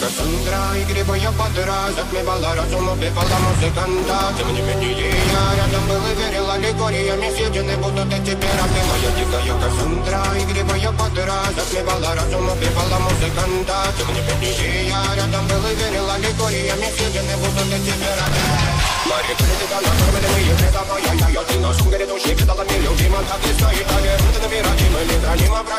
Кассандра, игривая подра, затмевала разум, убивала музыканта. Тем не менее я рядом был и верил аллегориями, съедены будут эти пираты. Моя дикая Кассандра, игривая подра, затмевала разум, убивала музыканта. Тем не менее я рядом был и верил аллегориями, съедены будут эти пираты. Мари политика накормленные предавая я, ты на сумгаре души предала мне любима, так и стоит, а вернуты набирать, и мы не храним обратно.